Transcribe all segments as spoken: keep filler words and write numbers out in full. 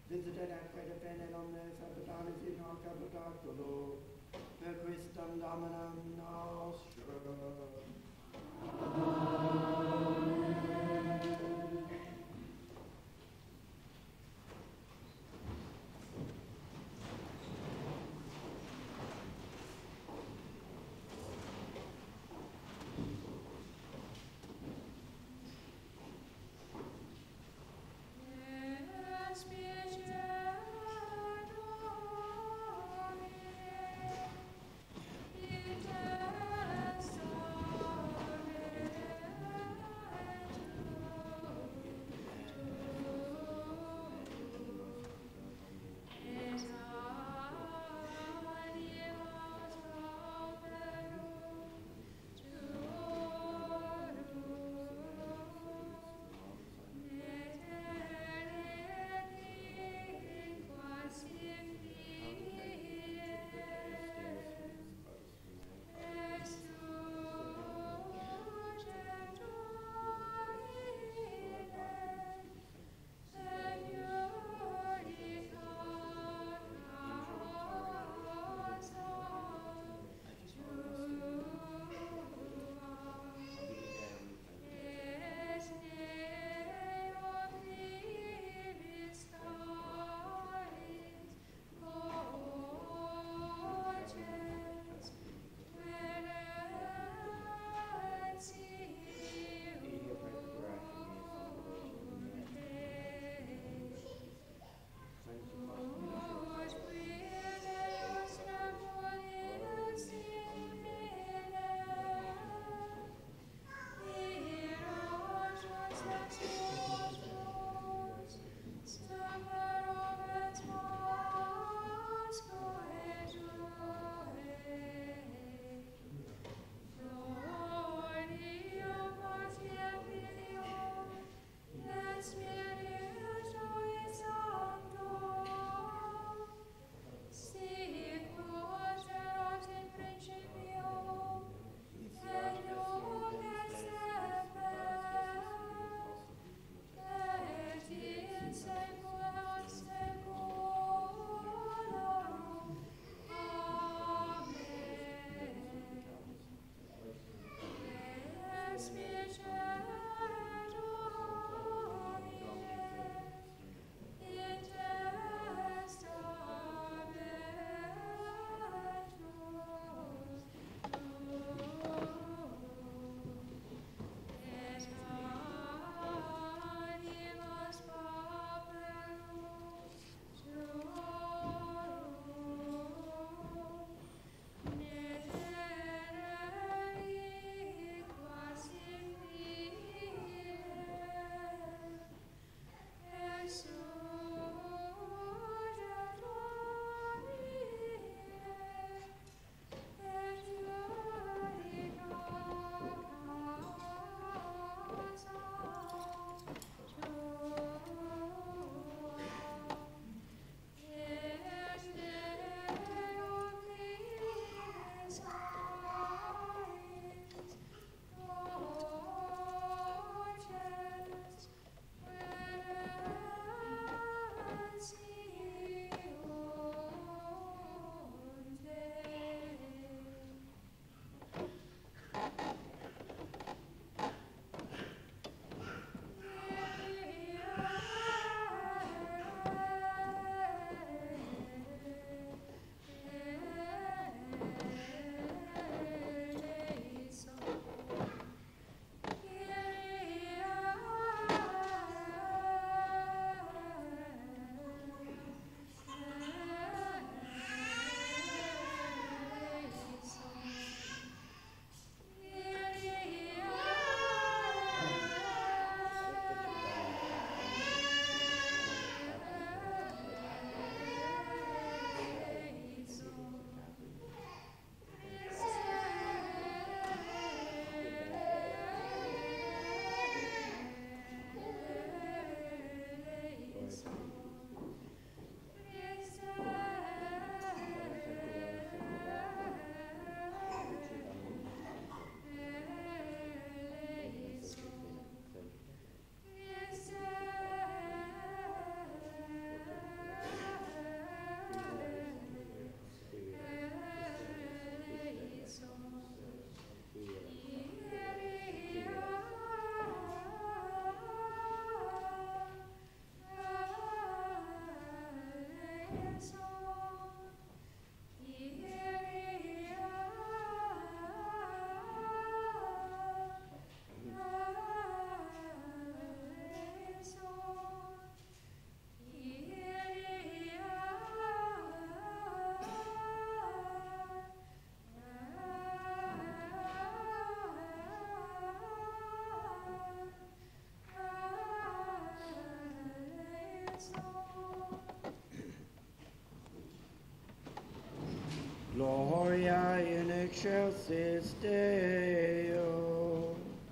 visited at Quedepene omnes habitatis in hoc habitaculo, per Christum Dominum nostrum. Amen. Gloria in excelsis Deo.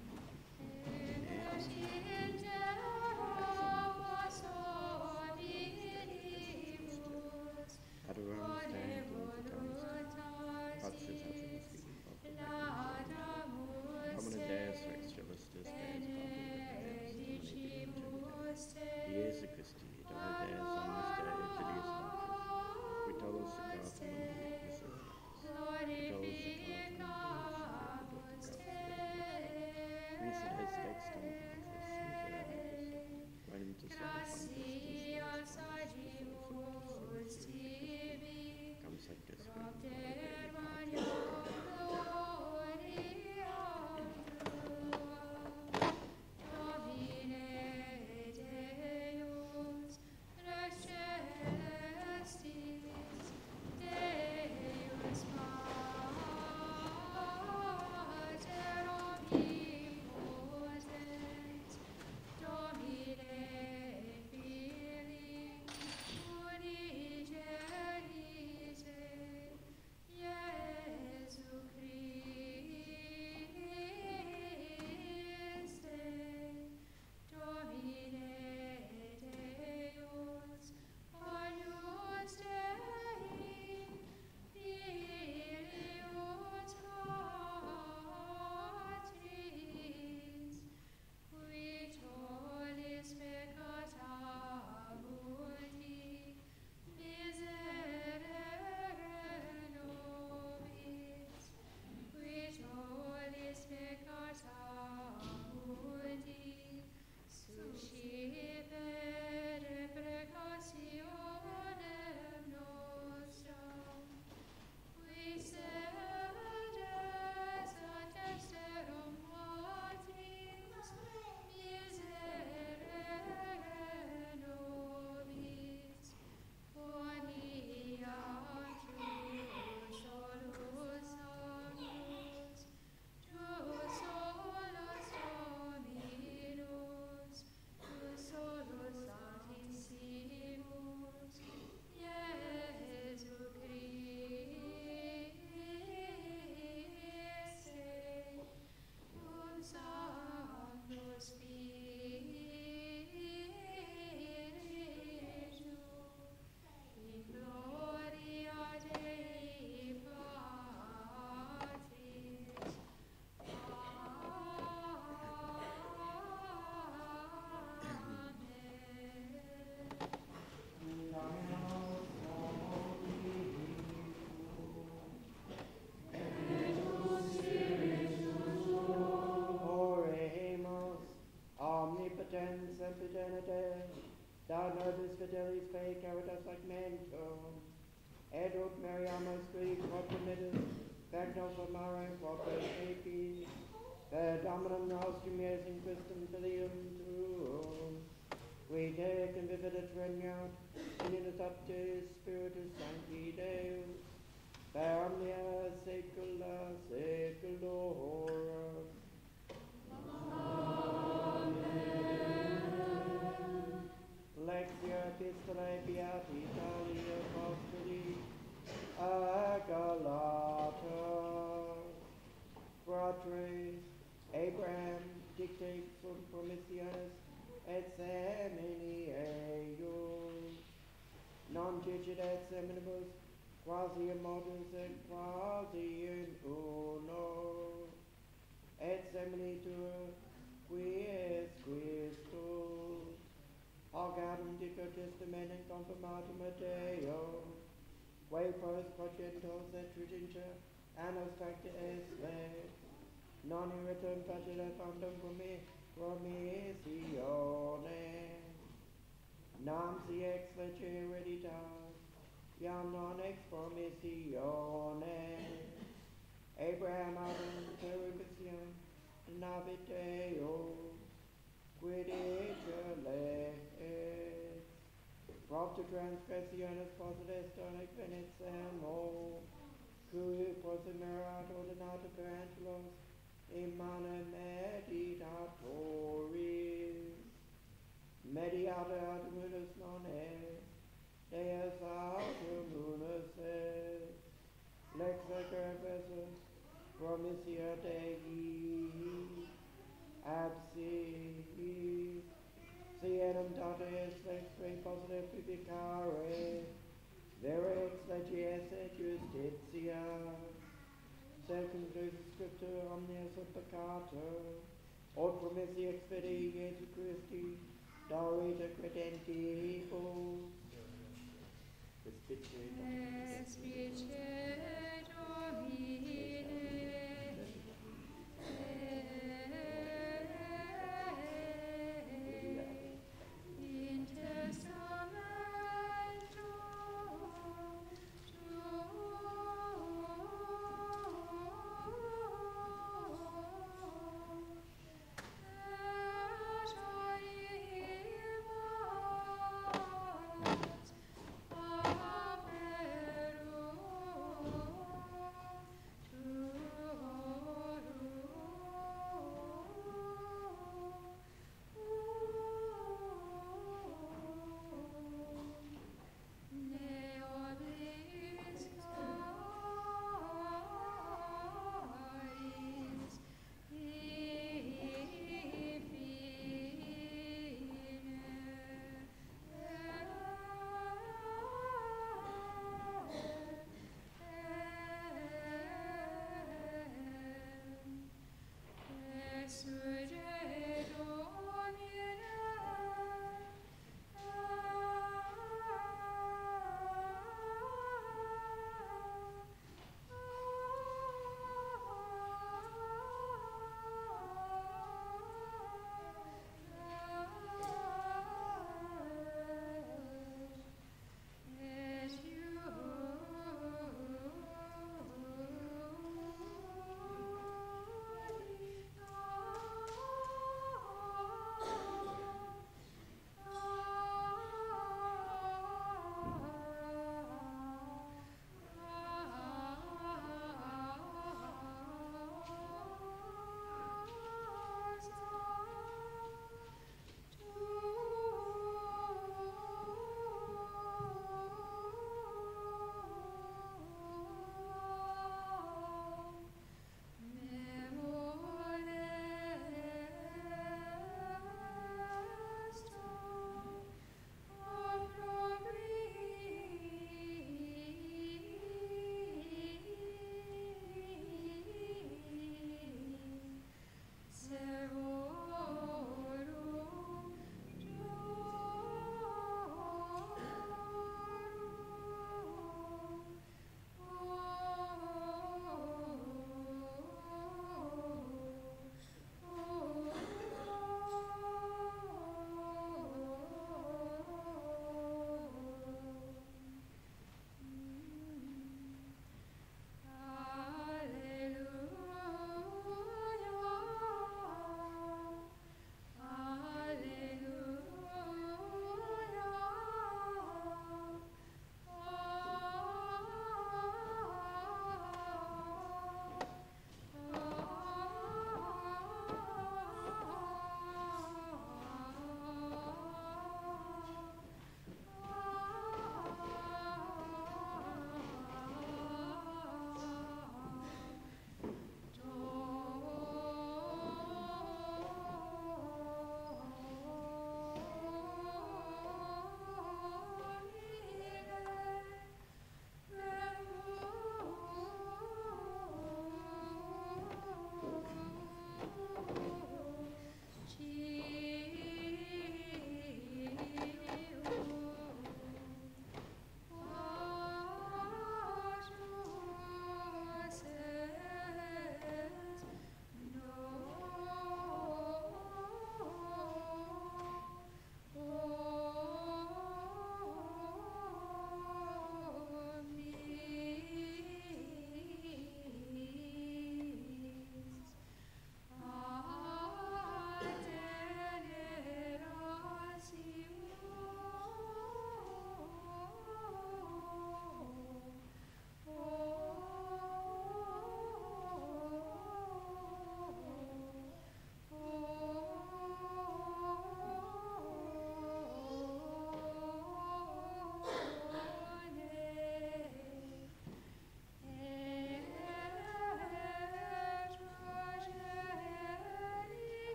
Thou nobis fidelis fei caritas segmentum, edut Mariamus qui quatrimitus, factos amare quatres epi, per Dominum nostrum Iesum Christum filium tuum, qui te convividet regnat, in unitate Spiritus Sancti Deus, per omnia saecula saeculorum. Lectio Epistolae Beati Italia Apostoli a Galata. Fratres, Abraham dictate sunt promissionis et semini eius. Non digit et seminibus quasi in modus et quasi in uno. Et semini tua quies Christus. Augatum dico testamentum confirmatum ad Deo, quae post progentos et tridentia annos facta est, non irritum facile fondum promissione, nam si ex lege hereditas, iam non ex promissione, Abraham autem peribus navit Deo, quid lex, propter transgressiones post est donec benissimo, cui prosemerat ordinata per angelos, imana meditatoris, mediator autem unus non est, Deus autem unus est, requificare, vere ex legies et justitia, secundus scriptura omnia sub peccato, aut promissi expedii Jesu Christi, Daurita credentibus. Respice Domini.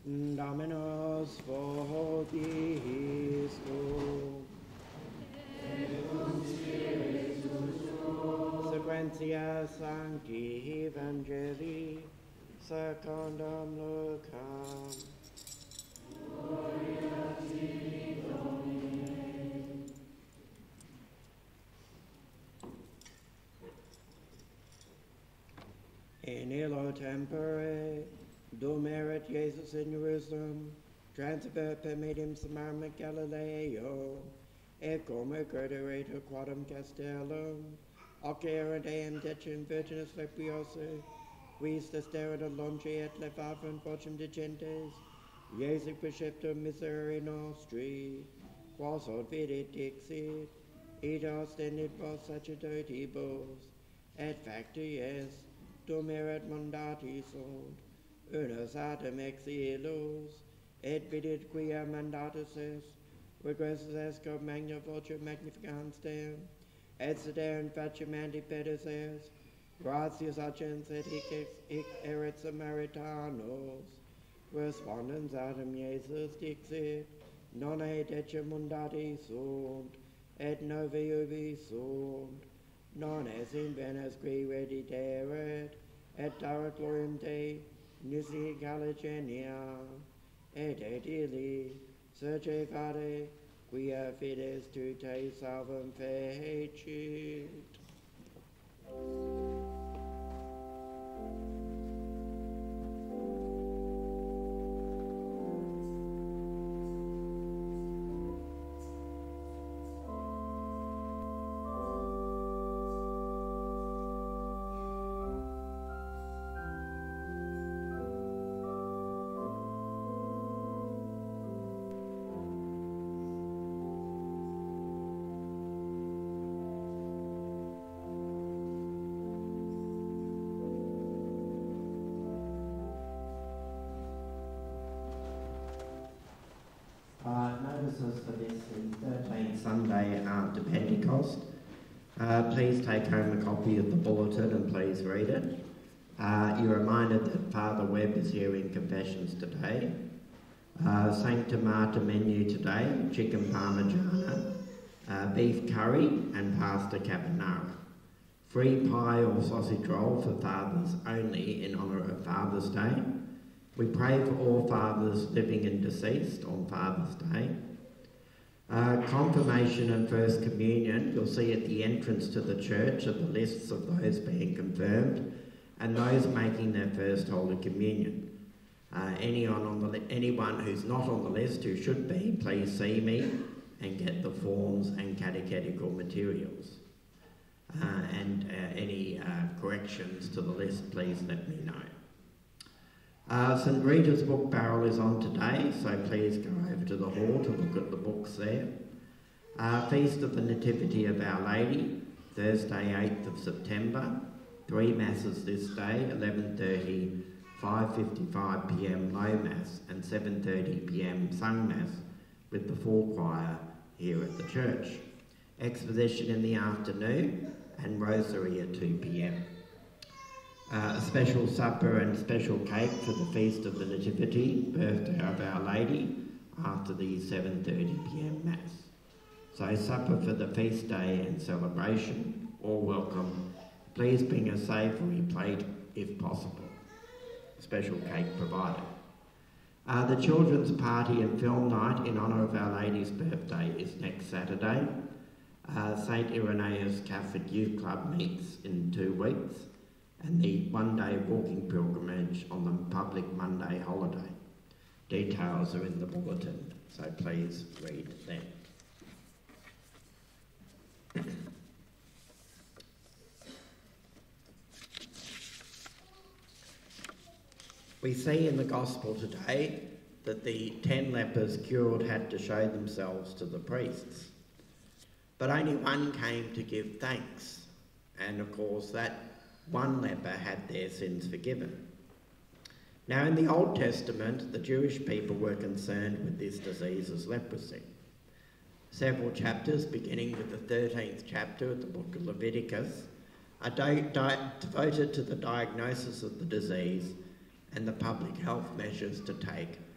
Dominus vobiscum. Sequentia Sancti Evangelii secundum Lucam. Gloria tibi, Domine. In illo tempore, dum erat Jesus in Jerusalem, transfer per medium Samarum Galileo, et cum crederator quadam castellum, ocera deum decim virginis lepiosa, quis desterada longe et levavant vocem digentes, Jesu preceptum miserere nostri, quos od vidit dixit, id ostendit vos sacerdotibus, et facti est, dum erat mandati sunt, unus atem exilus, et vidit quia mandatus est, regressus est cum magna voce magnificans Deum, et sederum facimandi pedis est, gratius agens et hic, hic erat Samaritanos, respondens autem Iesus dixit, non et decem mundati sunt, et novi ubi sunt, non es in venes qui rediteret, et tara gloriam Dei, nisi caligenia, et et illi, serce fade, quia fides tu te salvum fecit. Notices for this is thirteenth Sunday after Pentecost. Uh, please take home a copy of the bulletin and please read it. Uh, you're reminded that Father Webb is here in confessions today. Uh, Sancta Marta menu today, chicken parmigiana, uh, beef curry and pasta carbonara. Free pie or sausage roll for fathers only in honour of Father's Day. We pray for all fathers living and deceased on Father's Day. Uh, confirmation and First Communion, you'll see at the entrance to the church are the lists of those being confirmed and those making their first Holy Communion. Uh, anyone, on the li- anyone who's not on the list who should be, please see me and get the forms and catechetical materials. Uh, and uh, any uh, corrections to the list, please let me know. Uh, Saint Rita's book barrel is on today, so please go over to the hall to look at the books there. Uh, Feast of the Nativity of Our Lady, Thursday eighth of September. Three masses this day, eleven thirty, five fifty-five p m low mass and seven thirty p m sung mass with the full choir here at the church. Exposition in the afternoon and rosary at two p m. Uh, a special supper and special cake for the Feast of the Nativity, birthday of Our Lady, after the seven thirty p m Mass. So supper for the feast day and celebration, all welcome. Please bring a savoury plate if possible. Special cake provided. Uh, the children's party and film night in honour of Our Lady's birthday is next Saturday. Uh, Saint Irenaeus Catholic Youth Club meets in two weeks. And the one-day walking pilgrimage on the public Monday holiday. Details are in the bulletin, so please read them. We see in the Gospel today that the ten lepers cured had to show themselves to the priests. But only one came to give thanks, and of course that one leper had their sins forgiven. Now in the Old Testament, the Jewish people were concerned with this disease as leprosy. Several chapters, beginning with the thirteenth chapter of the book of Leviticus, are di- di- devoted to the diagnosis of the disease and the public health measures to take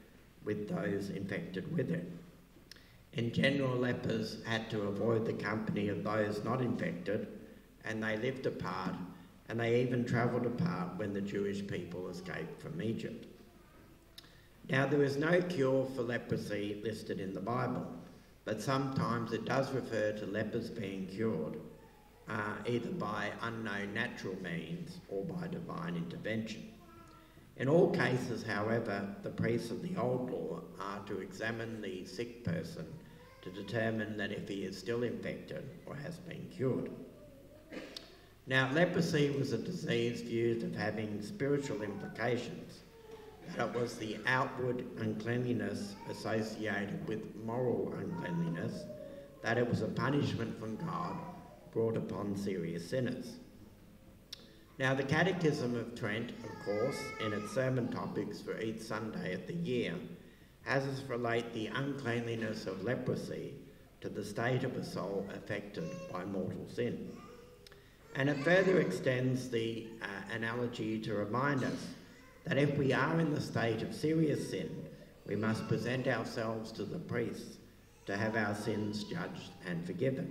with those infected with it. In general, lepers had to avoid the company of those not infected, and they lived apart, and they even travelled apart when the Jewish people escaped from Egypt. Now, there is no cure for leprosy listed in the Bible, but sometimes it does refer to lepers being cured, uh, either by unknown natural means or by divine intervention. In all cases, however, the priests of the Old Law are to examine the sick person to determine that if he is still infected or has been cured. Now, leprosy was a disease viewed as having spiritual implications, that it was the outward uncleanliness associated with moral uncleanliness, that it was a punishment from God brought upon serious sinners. Now, the Catechism of Trent, of course, in its sermon topics for each Sunday of the year, has us relate the uncleanliness of leprosy to the state of a soul affected by mortal sin. And it further extends the uh, analogy to remind us that if we are in the state of serious sin, we must present ourselves to the priests to have our sins judged and forgiven.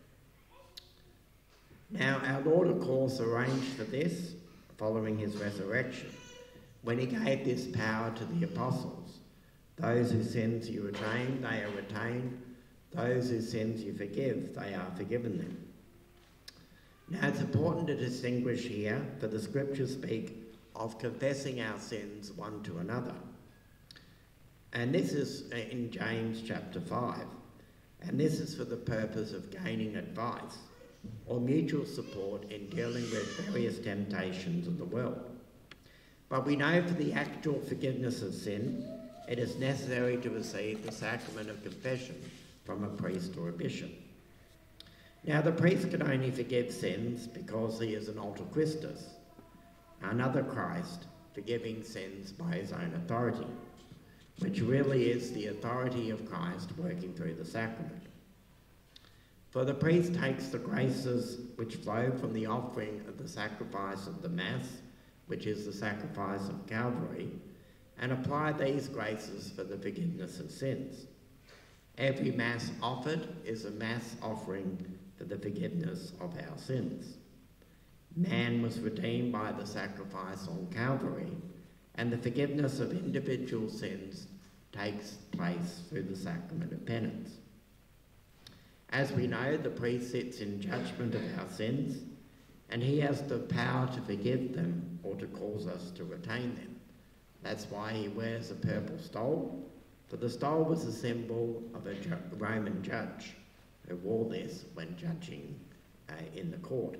Now, our Lord, of course, arranged for this following his resurrection, when he gave this power to the apostles. Those whose sins you retain, they are retained. Those whose sins you forgive, they are forgiven them. Now, it's important to distinguish here, for the scriptures speak of confessing our sins one to another. And this is in James chapter five. And this is for the purpose of gaining advice or mutual support in dealing with various temptations of the world. But we know for the actual forgiveness of sin, it is necessary to receive the sacrament of confession from a priest or a bishop. Now, the priest can only forgive sins because he is an alter Christus, another Christ, forgiving sins by his own authority, which really is the authority of Christ working through the sacrament. For the priest takes the graces which flow from the offering of the sacrifice of the Mass, which is the sacrifice of Calvary, and apply these graces for the forgiveness of sins. Every Mass offered is a Mass offering for the forgiveness of our sins. Man was redeemed by the sacrifice on Calvary, and the forgiveness of individual sins takes place through the sacrament of penance. As we know, the priest sits in judgment of our sins, and he has the power to forgive them or to cause us to retain them. That's why he wears a purple stole, for the stole was a symbol of a ju- Roman judge who wore this when judging uh, in the court.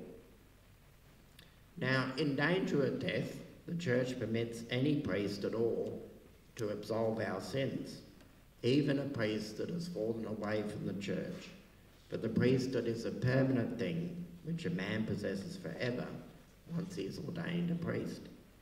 Now, in danger of death, the Church permits any priest at all to absolve our sins, even a priest that has fallen away from the Church. But the priesthood is a permanent thing which a man possesses forever once he is ordained a priest.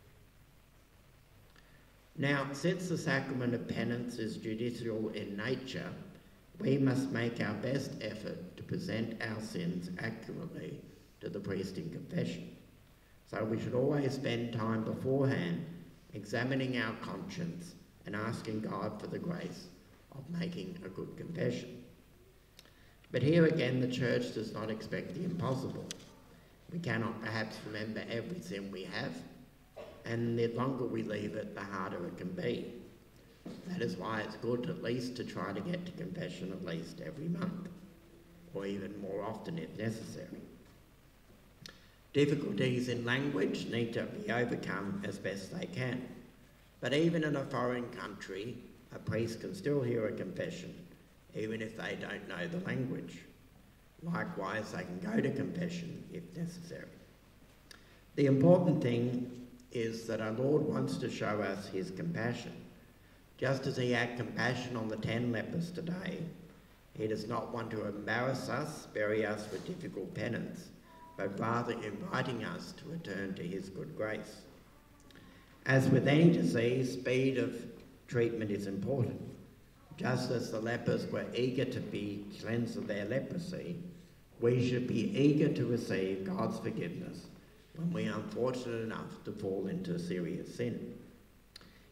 Now, since the sacrament of penance is judicial in nature, we must make our best effort to present our sins accurately to the priest in confession. So we should always spend time beforehand examining our conscience and asking God for the grace of making a good confession. But here again, the Church does not expect the impossible. We cannot perhaps remember every sin we have, and the longer we leave it, the harder it can be. That is why it's good at least to try to get to confession at least every month, or even more often if necessary. Difficulties in language need to be overcome as best they can. But even in a foreign country, a priest can still hear a confession, even if they don't know the language. Likewise, they can go to confession if necessary. The important thing is that our Lord wants to show us his compassion. Just as he had compassion on the ten lepers today, he does not want to embarrass us, bury us with difficult penance, but rather inviting us to return to his good grace. As with any disease, speed of treatment is important. Just as the lepers were eager to be cleansed of their leprosy, we should be eager to receive God's forgiveness when we are unfortunate enough to fall into serious sin.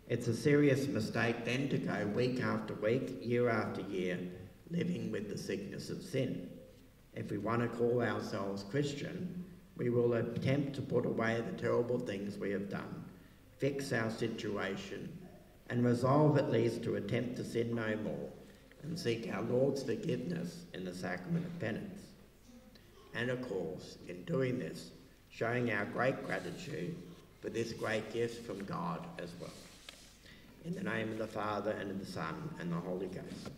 It's a serious mistake then to go week after week, year after year, living with the sickness of sin. If we want to call ourselves Christian, we will attempt to put away the terrible things we have done, fix our situation, and resolve at least to attempt to sin no more, and seek our Lord's forgiveness in the sacrament of penance. And of course, in doing this, showing our great gratitude for this great gift from God as well. In the name of the Father, and of the Son, and the Holy Ghost.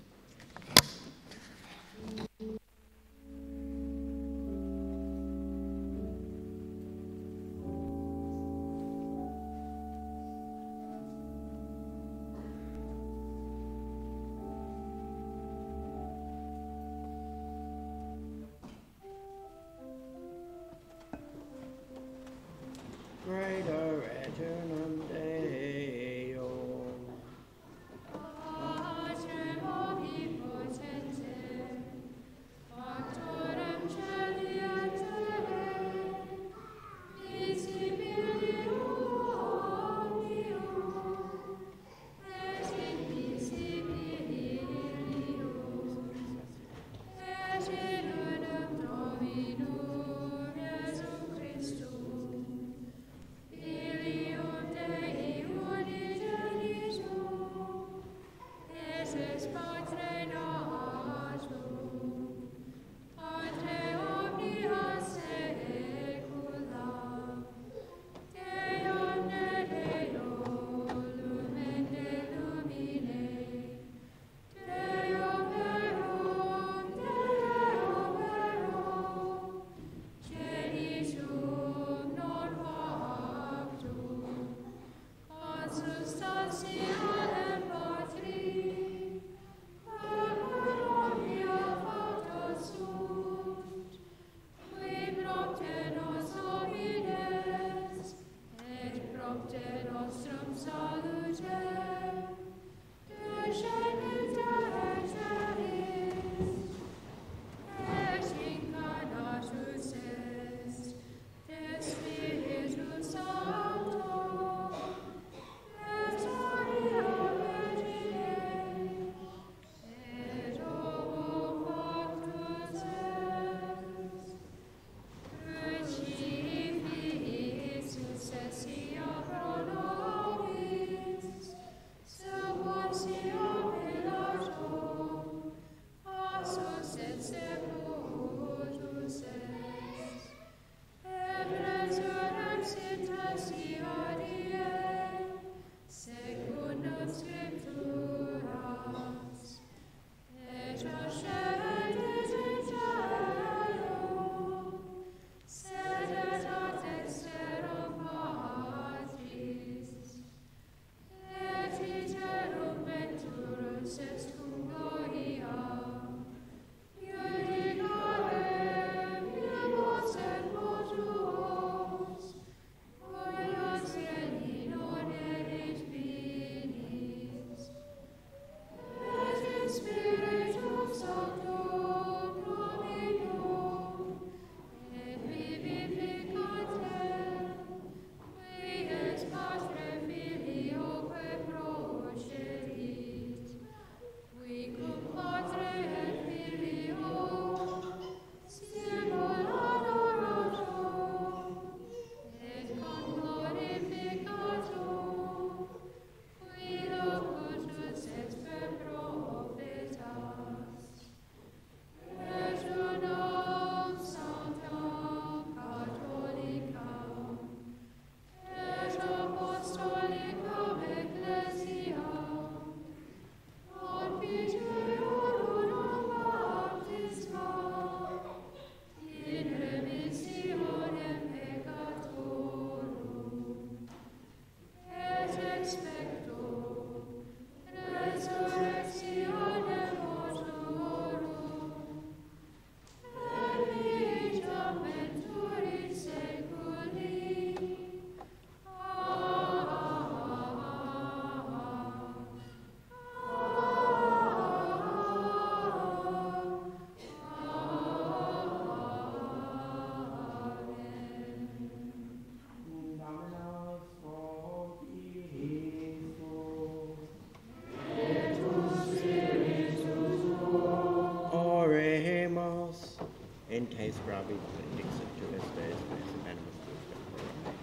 Greater eternum Deo. Pater omnipotente, Tes gravi dixit tu estes, mes animus tuus vectere.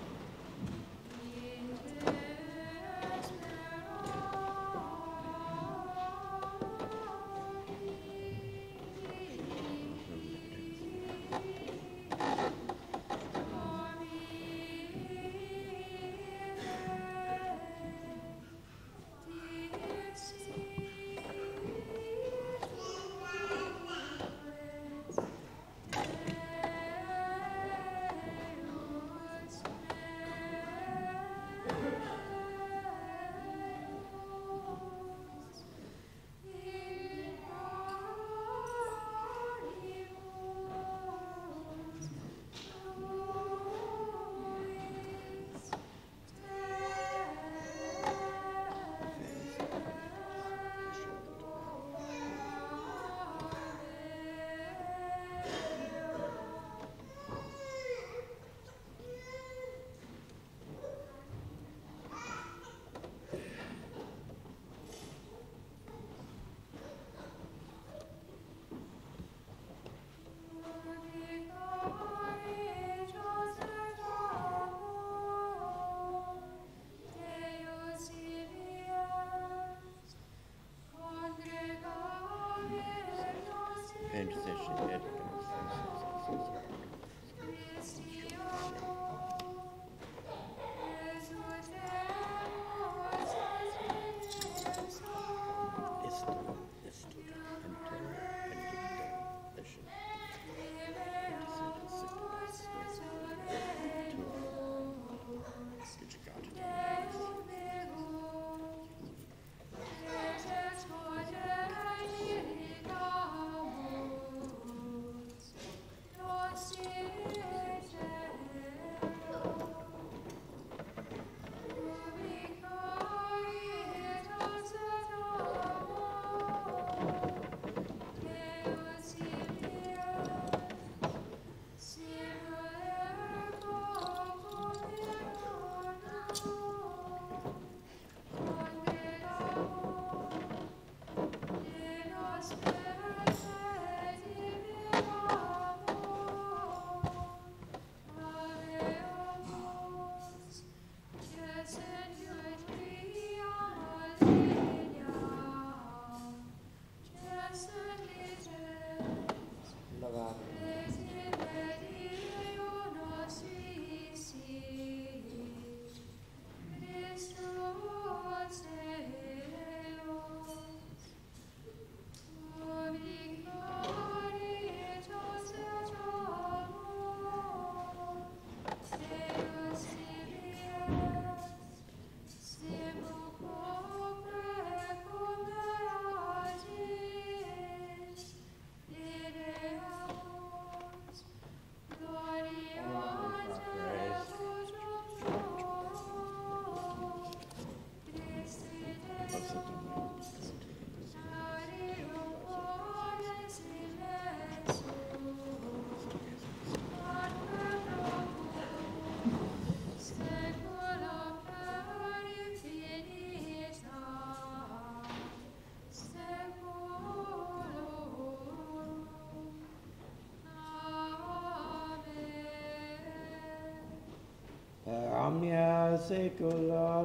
Omnia saecula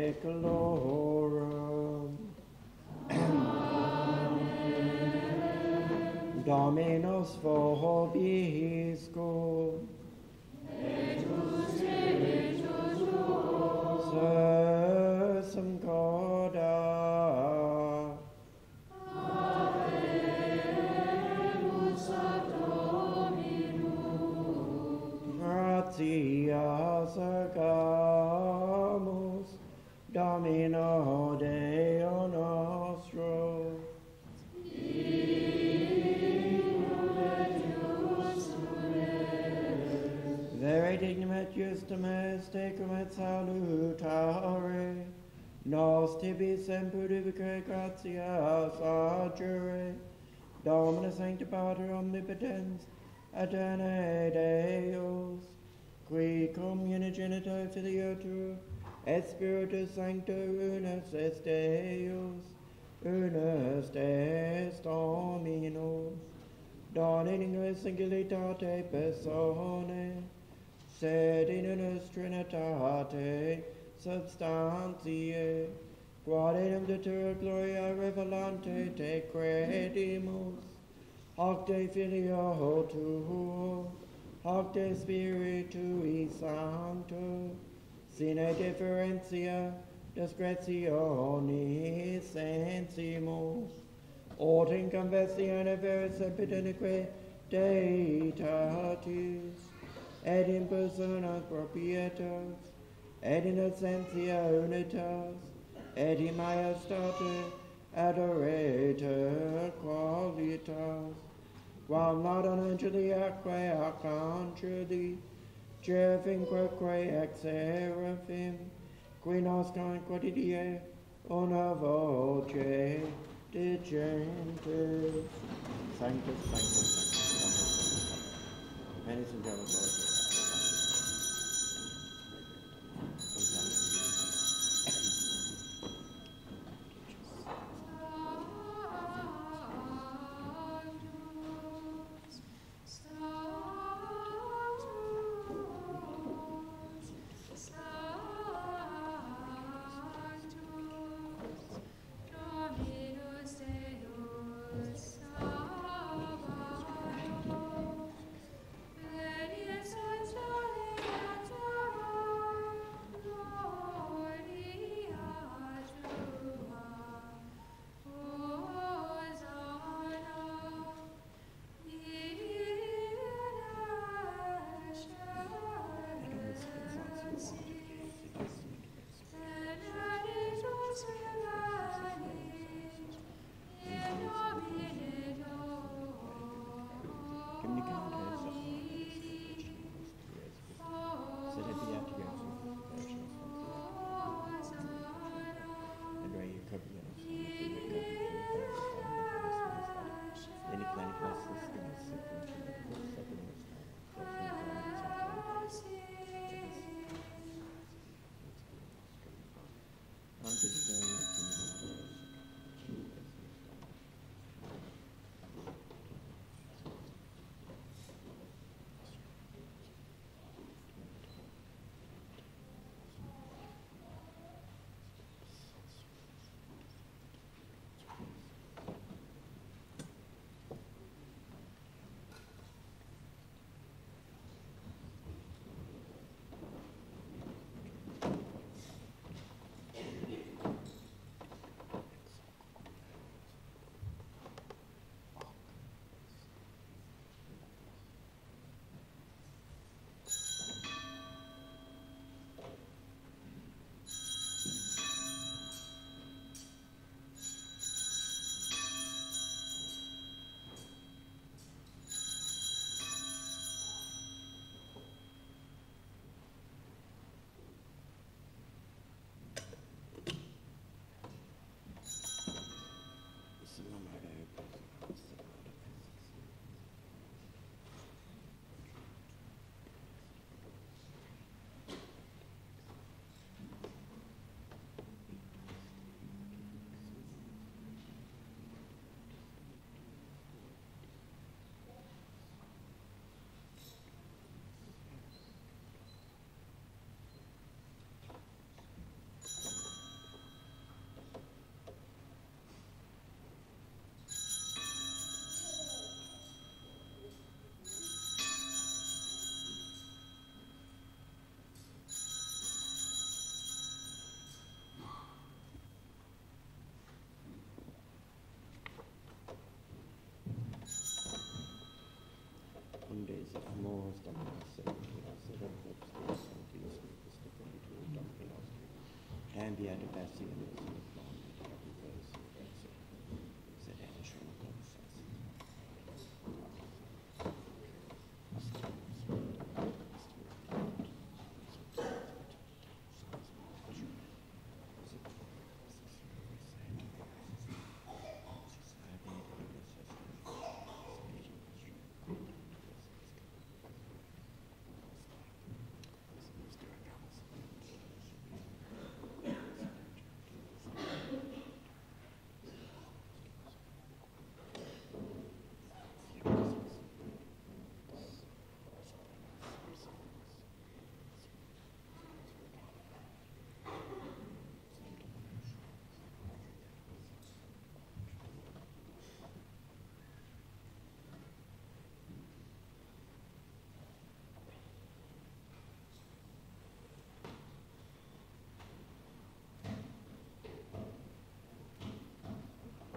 saeculorum. Amen. Dominus vobiscum. Et spiritus tuo. Sursum corda. Habemus ad Dominum. Gratias agamus Domino Deo nostro. Vere dignum et justum est tecum et salutare, nos tibi semper ubique gratias adjure, Domine Sancta Pater omnipotens, Aeterne Deus, qui cum unigenitor filiotur, et Spiritus Sancto unus est Deus, unus est Dominus, Dominica singularitate persone, sed in unus trinitate substantiae, quod enim de tua gloria revelante te credimus, hoc de Filio tuo, hoc de Spiritui Sancto, sine differentia discretionis sensimus, aut in conversione veris epidemique Deitatis, et in persona propietas, et in essentia unitas, et in majestate adorator qualitas, quam laudam angeli atque ac angeli, cherubimque ex seraphim, qui noscam quotidie una voce dicentes. Sanctus, sanctus, sanctus. Ladies and gentlemen, Lord.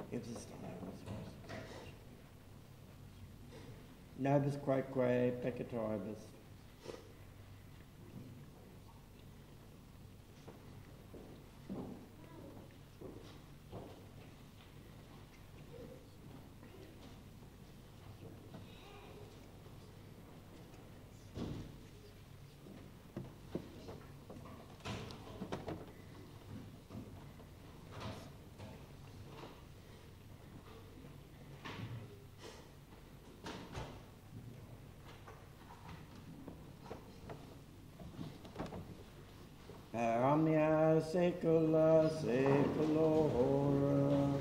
Nobis quoque peccatoribus. Per omnia saecula saeculorum.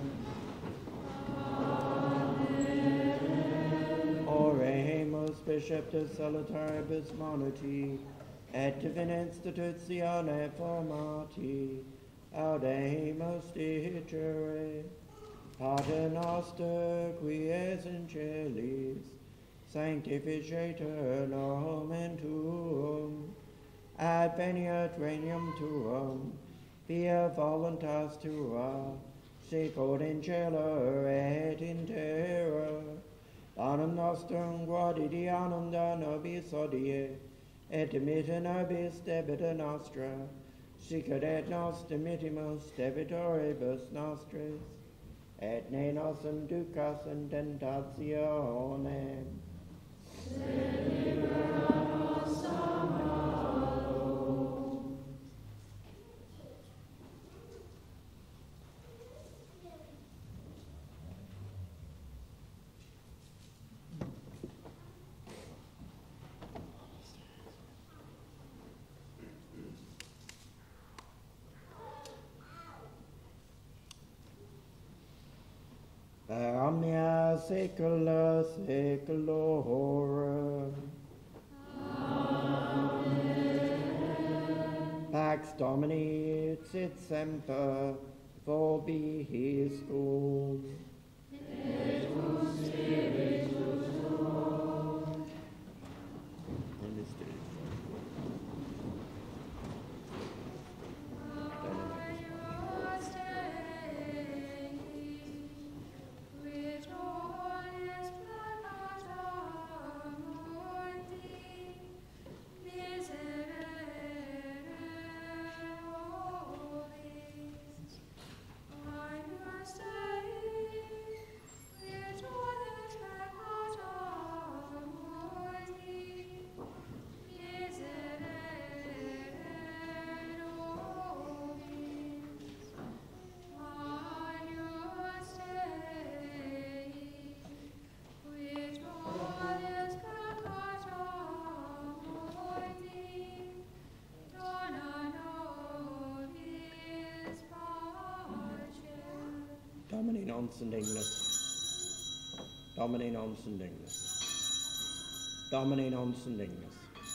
Amen. Oremus preceptus salutaribus moniti, et divina institutione formati, audemus dicere, Pater noster, qui es in celis, sanctificetur nomen tuum, adveniat regnum tuum, via voluntas tua, sicut in cielo et in terra. Panem nostrum quotidianum da nobis hodie, et dimitte nobis debita nostra, sicut et nos dimittimus debitoribus nostris, et ne nos inducas in tentationem, sed libera nos a malo. Per omnia saecula saeculorum. Amen. Pax Domini sit semper vobiscum. Et cum spiritus tuo. Domini non sindignus. Domini non sindignus. Domini non sindignus.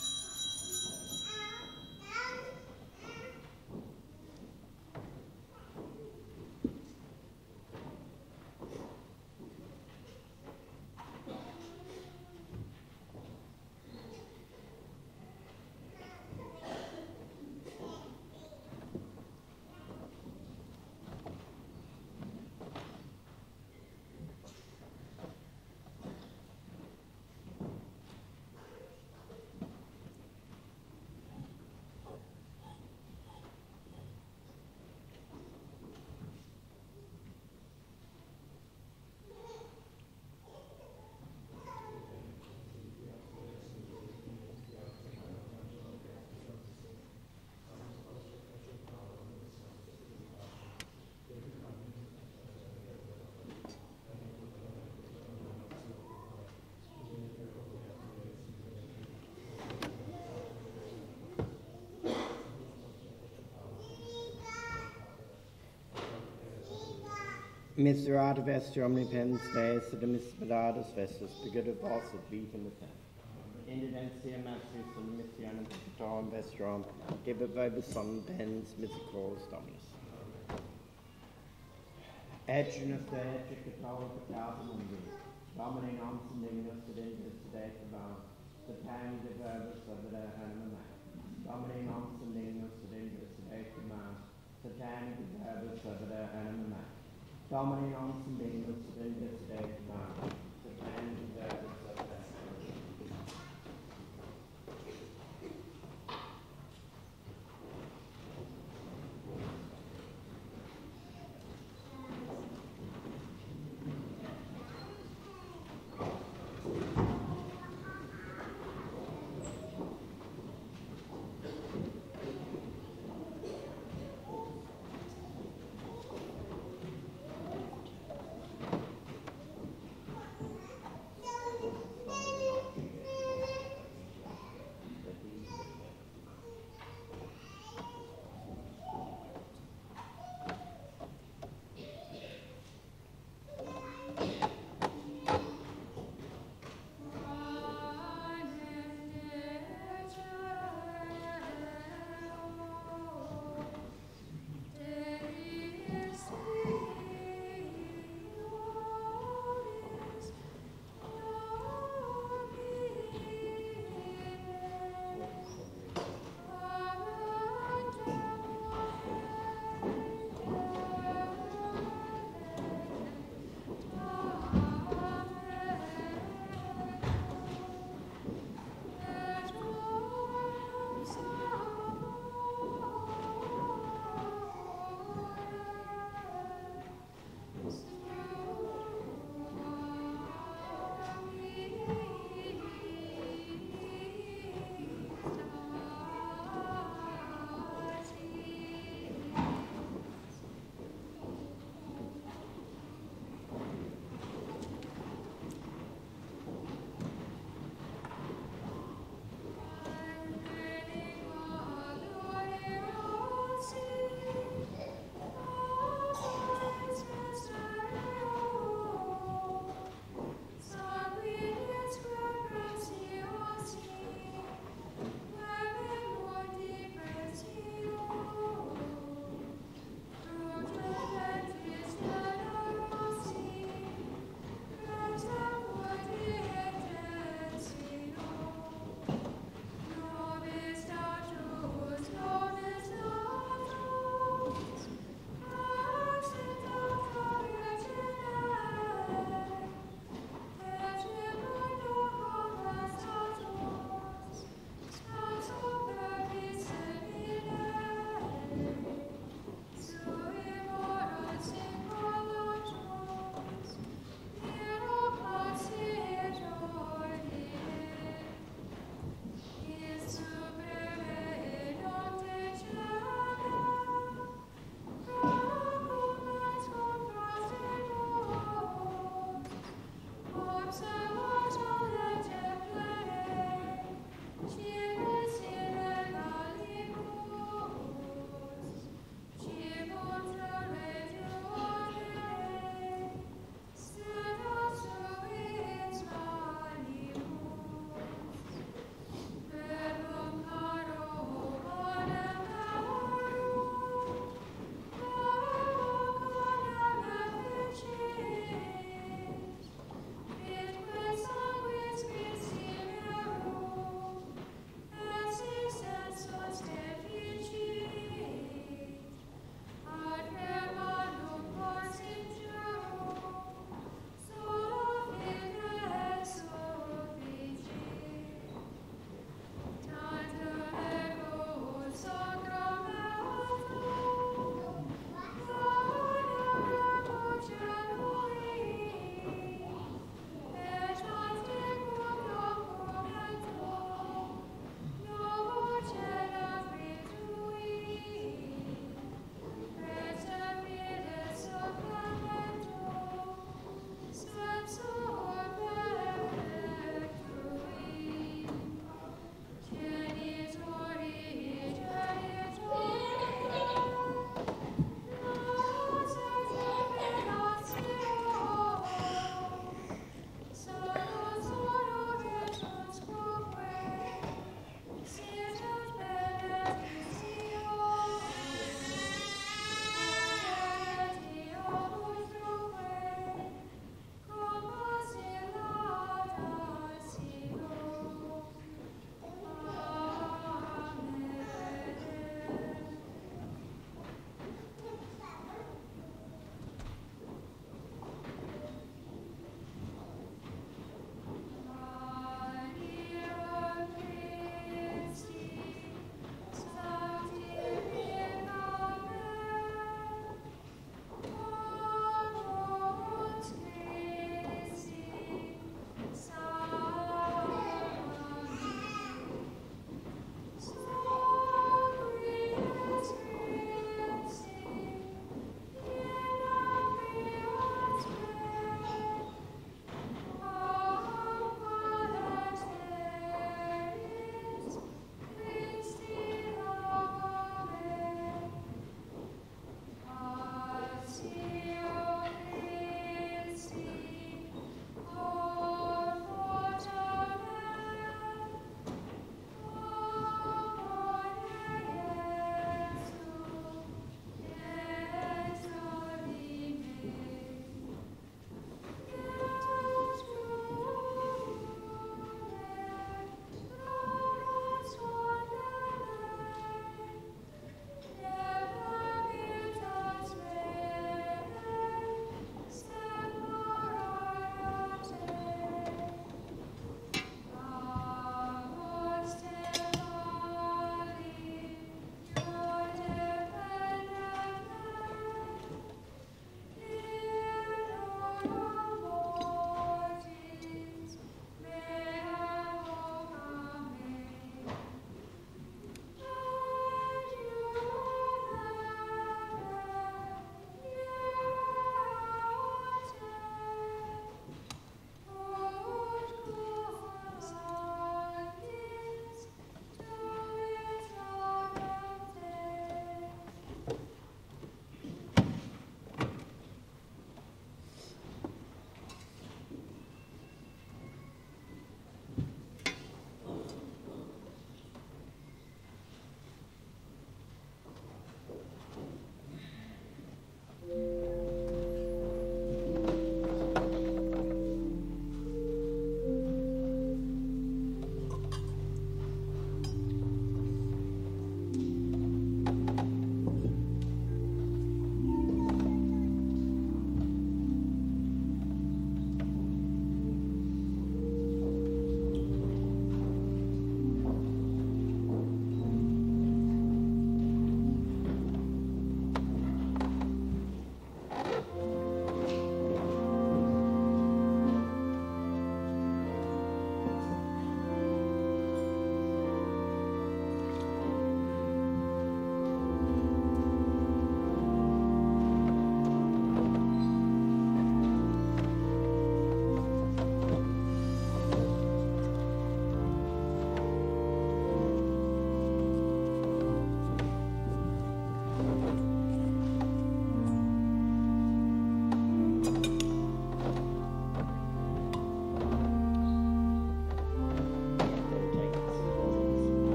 Miserata vestir omnipens Deus, et misperatus vestus, begotta vos et vitam et Indidentia maxis und missionem peccatorum vestrum, deba vobis omnipens misericordias Dominus. Et genus de et peccatorum peccatum mundi, Domini non sindignus et indus et etabam, Satani de verbis obida anima mea. Domini non sindignus et indus et etabam, Satani de verbis obida anima mea. Domini ons benedictus benedictus Deus, the plan and purpose of that.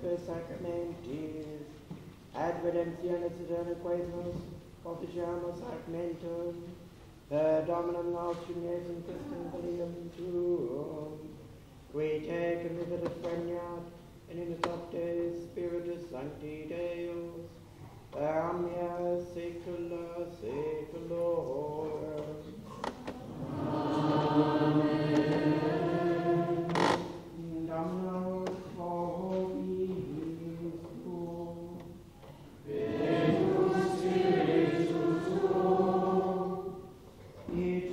per sacramentis, ad redemptionis eterna quaemus, officiamus sacramentum, per Dominum nostrum Iesum Christum Filium tuum, qui te convivitus regnat, in unitate Spiritus Sancti Deus, per omnia saecula saeculorum. Dominus vobiscum. Venus Spiritus tuum, et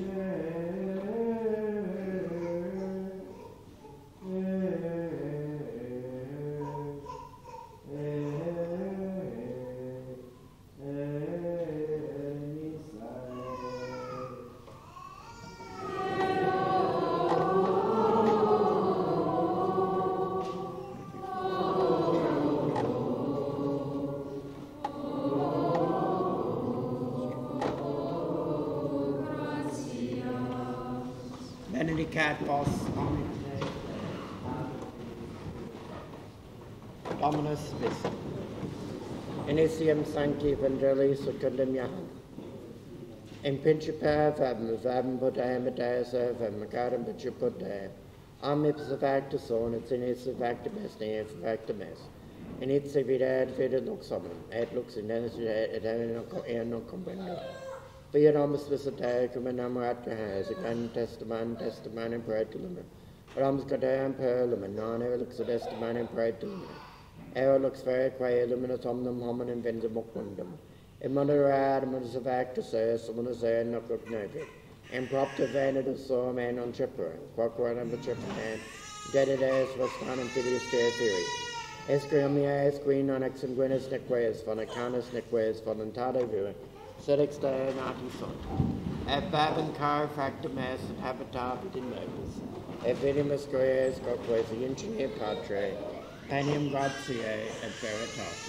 Benedicat vos omnes Dominus vis. Initium Sancti Evangelii secundum Johannem. In principe verbum verbum potae Matthäus verbum carem principute. Omnibus factus son et sinis factum est ne factum est. In ipse vide et fide lux hominum et lux in et et non comprendo. Fiat omus visitae cum in amorata has a gran testament testamentum praetulum. Omus cadeam perlum and non ere lux testamentum praetulum. Ere lux fere quae luminus omnum hominum venzum ocundum. In moderat munus factus est munus aer nocup nervit. In propter venidus sum and non chipper. Quoque number chipper dedides vostanum filius Dei feri. Escriomnia esqui non exsanguinis neques fornicanus neques voluntate vivere. Sed ex Dei nati sunt. Et verbum car factum est et habitabit in nobis. Et vidimus creis quoque ingenie patre, penium gratiae et veritatis.